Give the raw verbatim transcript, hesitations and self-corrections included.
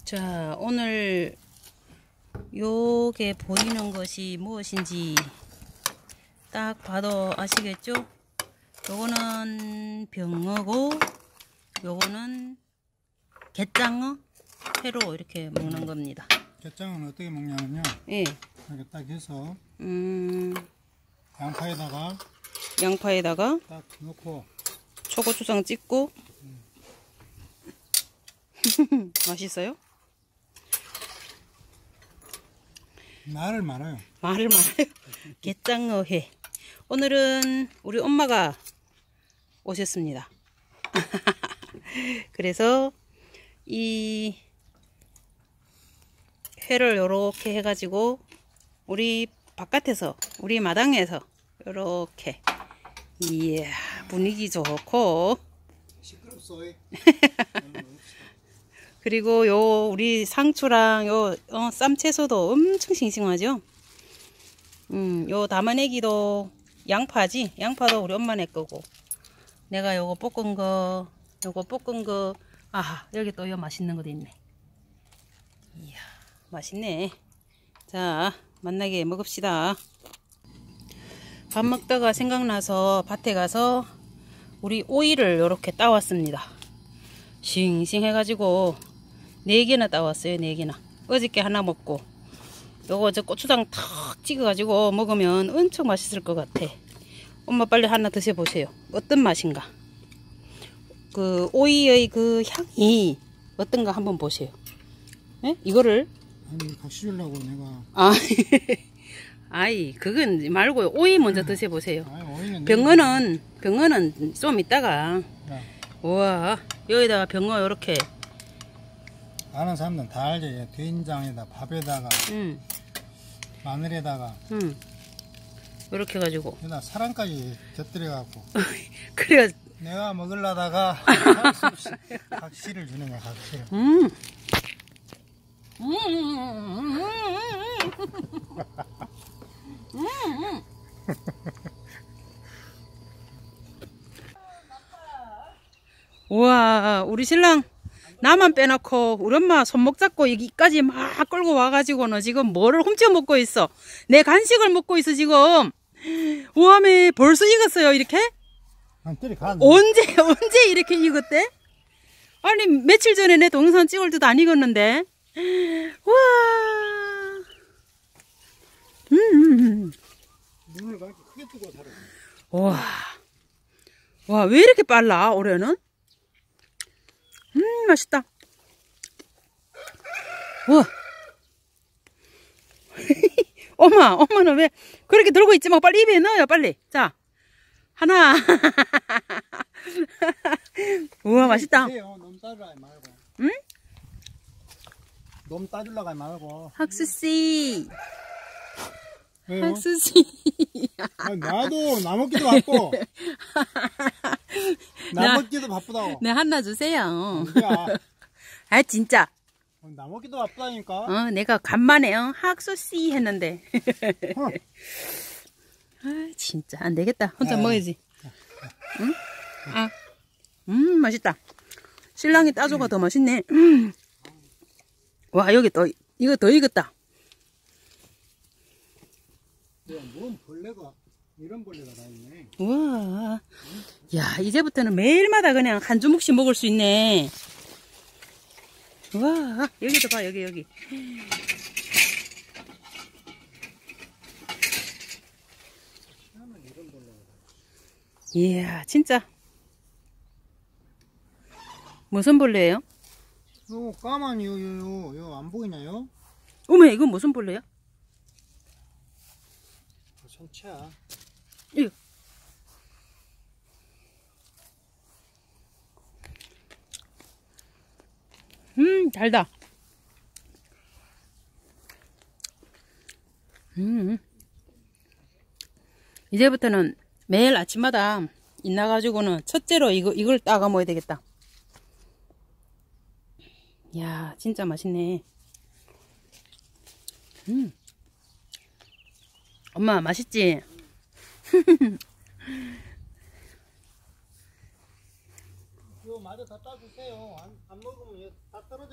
자, 오늘 요게 보이는 것이 무엇인지 딱 봐도 아시겠죠? 요거는 병어고 요거는 갯장어 회로 이렇게 먹는 겁니다. 갯장어는 어떻게 먹냐면요. 예. 이렇게 딱 해서 음, 양파에다가 양파에다가 딱 넣고 초고추장 찍고 음. 맛있어요? 말을 말아요. 말을 말아요. 갯장어 회. 오늘은 우리 엄마가 오셨습니다. 그래서 이 회를 요렇게 해가지고 우리 바깥에서 우리 마당에서 요렇게 이야 분위기 좋고 시끄럽소이. 그리고 요 우리 상추랑 요 어, 쌈채소도 엄청 싱싱하죠. 음, 요 담아내기도 양파지. 양파도 우리 엄마네 거고. 내가 요거 볶은 거, 요거 볶은 거. 아, 여기 또 요 맛있는 것도 있네. 이야, 맛있네. 자, 만나게 먹읍시다. 밥 먹다가 생각나서 밭에 가서 우리 오이를 요렇게 따왔습니다. 싱싱해가지고 네 개나 따왔어요. 네 개나. 어저께 하나 먹고 요거 저 고추장 탁 찍어가지고 먹으면 엄청 맛있을 것 같아. 엄마 빨리 하나 드셔보세요. 어떤 맛인가. 그 오이의 그 향이 어떤가 한번 보세요. 에? 이거를 아니 같이 주려고 내가. 아 아이 그건 말고 오이 먼저 드셔보세요. 아니, 오이는 병어는 병어는 좀 이따가. 야, 우와 여기다가 병어 요렇게 아는 사람들은 다 알지. 된장에다 밥에다가 음, 마늘에다가 음. 요렇게 해가지고 여기다 사랑까지 곁들여 갖고 그래야 내가 먹으려다가 각시를 주는 거야. 각시를. 음. 음. 음. 우와 우리 신랑 나만 빼놓고 우리 엄마 손목 잡고 여기까지 막 끌고 와가지고는 지금 뭐를 훔쳐 먹고 있어. 내 간식을 먹고 있어 지금. 우와매 벌써 익었어요 이렇게? 언제 언제 이렇게 익었대? 아니 며칠 전에 내 동영상 찍을 때도 안 익었는데. 우와. 음. 눈을 그렇게 크게 뜨고 살아. 와. 와, 왜 이렇게 빨라 올해는? 음 맛있다. 우와. 엄마 엄마는 왜 그렇게 들고 있지 마. 빨리 입에 넣어요 빨리. 자 하나. 우와 맛있다. 놈 따주려고 하지 말고. 응? 놈 따주려고 하지 말고. 학수씨. 왜요? 학수씨. 아니, 나도 나 먹기도 바빠. 나, 나- 먹기도 바쁘다고. 네 하나 주세요. 야, 아 진짜. 나 먹기도 바쁘다니까. 어 내가 간만에 어, 학수씨 했는데. 어. 아 진짜 안 되겠다. 혼자 네. 먹어야지. 응? 아, 음 맛있다. 신랑이 따줘가 더 맛있네. 음. 와 여기 또 이거 더 익었다. 야, 뭔 벌레가 이런 벌레가 다 있네. 우와. 야 이제부터는 매일마다 그냥 한 주먹씩 먹을 수 있네. 우와 여기도 봐 여기 여기. 이야 진짜 무슨 벌레예요? 요 까만 요요요안 보이나요? 어머 이건 무슨 벌레야? 성체야. 이거. 음 달다. 음 이제부터는 매일 아침마다 있나가지고는 첫째로 이거 이걸 따가 먹어야 되겠다. 야 진짜 맛있네. 음 엄마 맛있지? 요 마저 갖다 주세요. 안, 안 먹으면 다 떨어져.